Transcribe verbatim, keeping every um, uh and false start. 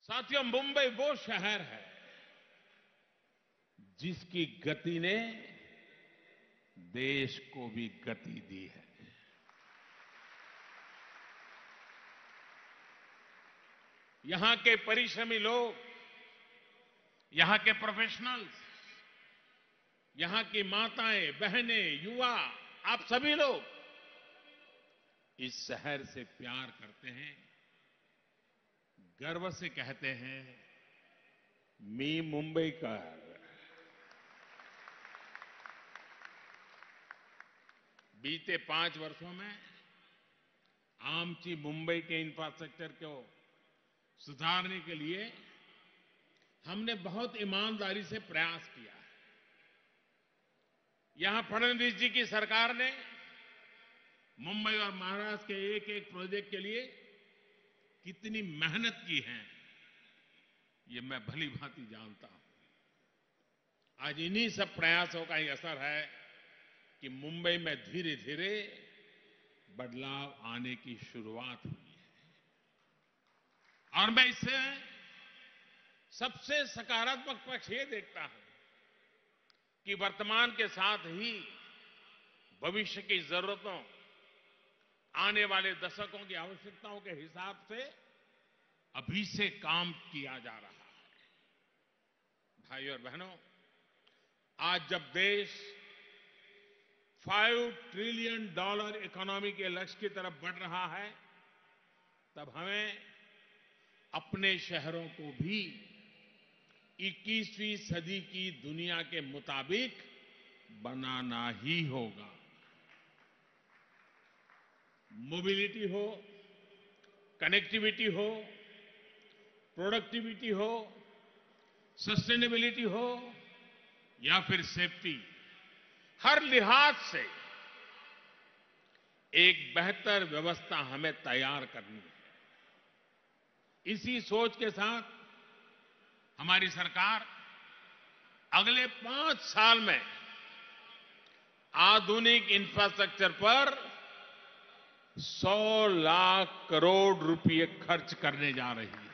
साथियों, मुंबई वो शहर है जिसकी गति ने देश को भी गति दी है। यहां के परिश्रमी लोग, यहां के प्रोफेशनल्स, यहां की माताएं, बहनें, युवा, आप सभी लोग इस शहर से प्यार करते हैं, गर्व से कहते हैं, मी मुंबईकर। बीते पांच वर्षों में आमची मुंबई के इंफ्रास्ट्रक्चर को सुधारने के लिए हमने बहुत ईमानदारी से प्रयास किया है। यहां फडणवीस जी की सरकार ने मुंबई और महाराष्ट्र के एक एक प्रोजेक्ट के लिए कितनी मेहनत की है, ये मैं भली भांति जानता हूं। आज इन्हीं सब प्रयासों का ही असर है कि मुंबई में धीरे धीरे बदलाव आने की शुरुआत हुई है। और मैं इससे सबसे सकारात्मक पक्ष ये देखता हूं कि वर्तमान के साथ ही भविष्य की जरूरतों, आने वाले दशकों की आवश्यकताओं के हिसाब से अभी से काम किया जा रहा है। भाइयों और बहनों, आज जब देश फाइव ट्रिलियन डॉलर इकोनॉमी के लक्ष्य की तरफ बढ़ रहा है, तब हमें अपने शहरों को भी इक्कीसवीं सदी की दुनिया के मुताबिक बनाना ही होगा। मोबिलिटी हो, कनेक्टिविटी हो, प्रोडक्टिविटी हो, सस्टेनेबिलिटी हो या फिर सेफ्टी, हर लिहाज से एक बेहतर व्यवस्था हमें तैयार करनी है। इसी सोच के साथ हमारी सरकार अगले पांच साल में आधुनिक इंफ्रास्ट्रक्चर पर सौ लाख करोड़ रुपए खर्च करने जा रही है।